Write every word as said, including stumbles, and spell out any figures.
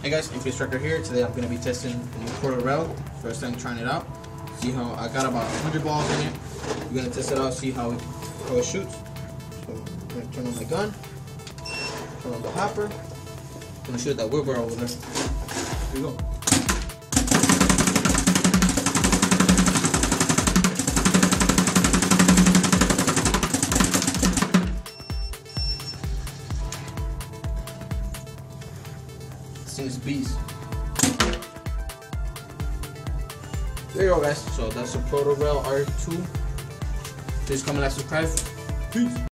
Hey guys, Infamous Striker here. Today I'm going to be testing the new Portal Rail. First time trying it out. See how I got about one hundred balls in it. We're going to test it out, see how it, how it shoots. So I'm going to turn on my gun, turn on the hopper. I'm going to shoot that wheelbarrow over there. Here we go. This thing is beast. There you go, guys. So that's the Portal Rail R two. Please comment, like, subscribe. Peace.